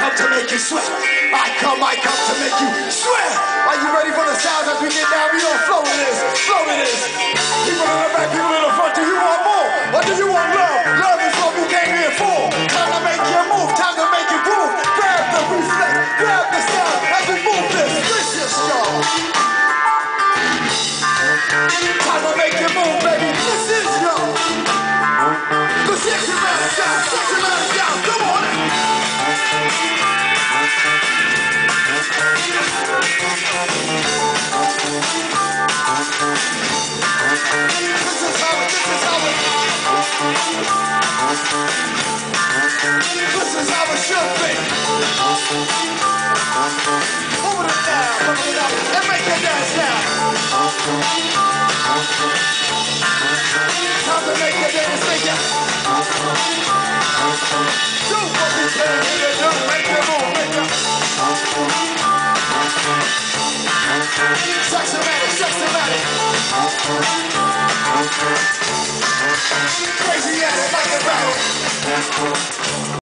come to make you sweat. I come to make you sweat. Are you ready for the sounds as we get down? We don't flow with this, flow with this. People in the back, people in the front, do you want more? Or do you want love? Love is what we came here for. Time to make you move, time to make you groove. Grab the reflex, grab the sound as we move this. This is y'all. Time to make you move, baby. This is y'all. The sexy man sound, sexy man sound. Come on. This is how it should be. Move it down, and make it dance now. Time to make it dance, make it. Do what we tell you to do, make it move, make it. Sexy-matic, sexy-matic. Crazy at it like a rabbit.